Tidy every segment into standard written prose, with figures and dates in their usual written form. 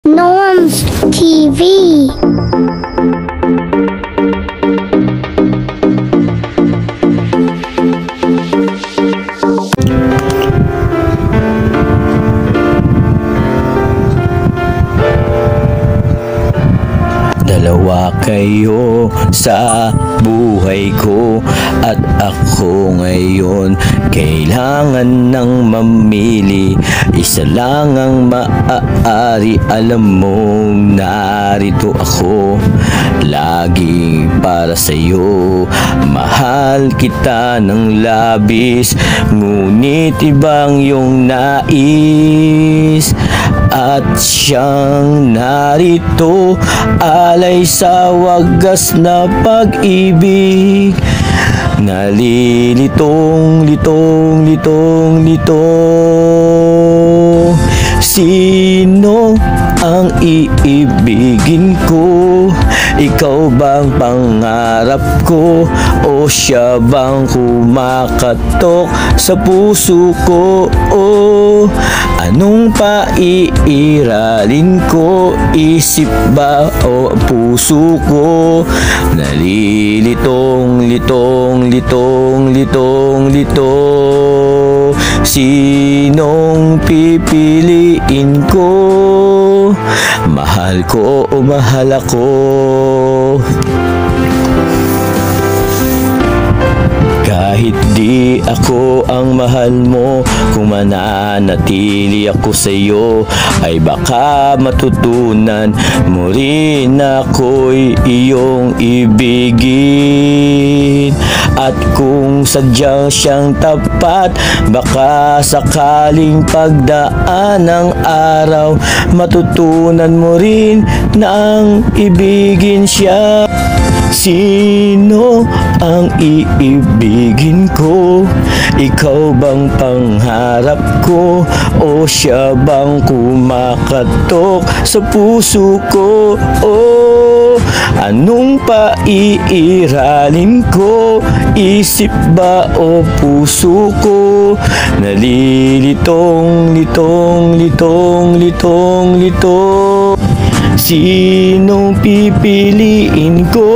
Norms TV. Dalawa kayo sa buhay ko at ako ngayon kailangan ng mamili. Isa lang ang maaari, alam mong narito ako lagi para sa'yo. Mahal kita ng labis, ngunit ibang iyong nais. At siyang narito, alay sa wagas na pag-ibig. Nalilitong, litong. Sino ang iibigin ko? Ikaw bang pangarap ko? O siya bang kumakatok sa puso ko? Anong paiiralin ko? Isip ba o puso ko? Nalilitong, litong. Sinong pipiliin ko? Mahal ko o mahal ako? Kahit di ako ang mahal mo, kung mananatili ako sa'yo, ay baka matutunan mo rin ako'y iyong ibigin. At kung sadyang siyang tapat, baka sakaling pagdaan ng araw, matutunan mo rin na ang ibigin siya. Sino ang iibigin ko? Ikaw bang pangarap ko? O siya bang kumakatok sa puso ko? Anong paiiralin ko? Isip ba o puso ko? Nalilitong, litong. Sinong pipiliin ko?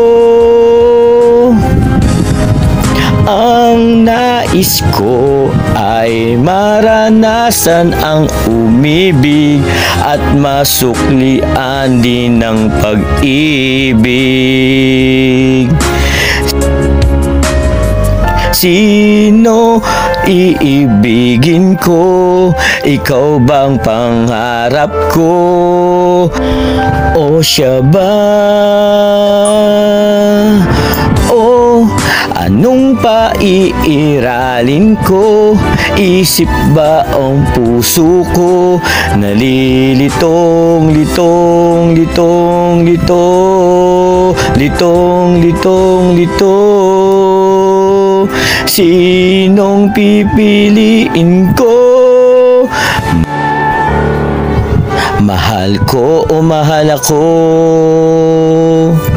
Ang nais ko ay maranasan ang umibig at masuklian din ng pag-ibig. Sino iibigin ko? Ikaw bang pangarap ko? O siya ba? Anong paiiralin ko? Isip ba ang puso ko? Nalilitong, litong. Sinong pipiliin ko? Mahal ko o mahal ako?